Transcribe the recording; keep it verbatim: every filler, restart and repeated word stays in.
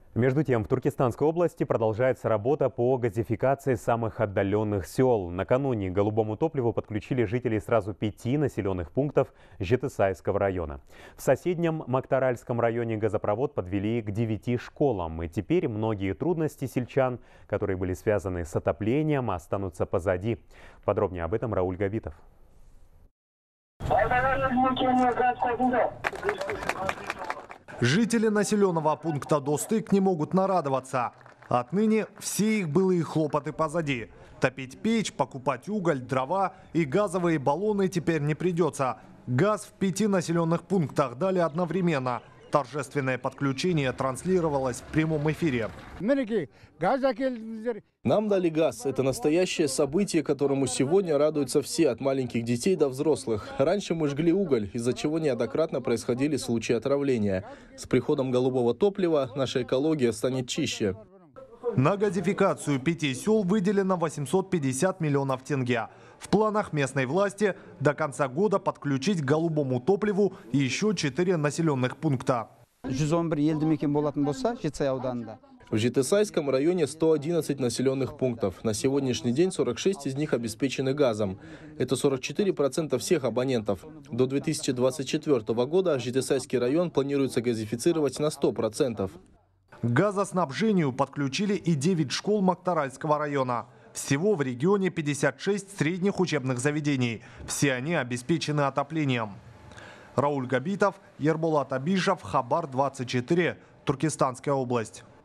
Между тем, в Туркестанской области продолжается работа по газификации самых отдаленных сел. Накануне к голубому топливу подключили жителей сразу пяти населенных пунктов Жетысайского района. В соседнем Мактаральском районе газопровод подвели к девяти школам. И теперь многие трудности сельчан, которые были связаны с отоплением, останутся позади. Подробнее об этом Рауль Габитов. Жители населенного пункта Достык не могут нарадоваться. Отныне все их былые хлопоты позади. Топить печь, покупать уголь, дрова и газовые баллоны теперь не придется. Газ в пяти населенных пунктах дали одновременно. Торжественное подключение транслировалось в прямом эфире. Нам дали газ. Это настоящее событие, которому сегодня радуются все, от маленьких детей до взрослых. Раньше мы жгли уголь, из-за чего неоднократно происходили случаи отравления. С приходом голубого топлива наша экология станет чище. На газификацию пяти сел выделено восемьсот пятьдесят миллионов тенге. В планах местной власти до конца года подключить к голубому топливу еще четыре населенных пункта. В Жетысайском районе сто одиннадцать населенных пунктов. На сегодняшний день сорок шесть из них обеспечены газом. Это сорок четыре процента всех абонентов. До две тысячи двадцать четвёртого года Жетысайский район планируется газифицировать на сто процентов. К газоснабжению подключили и девять школ Мактаральского района. Всего в регионе пятьдесят шесть средних учебных заведений. Все они обеспечены отоплением. Рауль Габитов, Ерболат Абишев, Хабар двадцать четыре, Туркестанская область.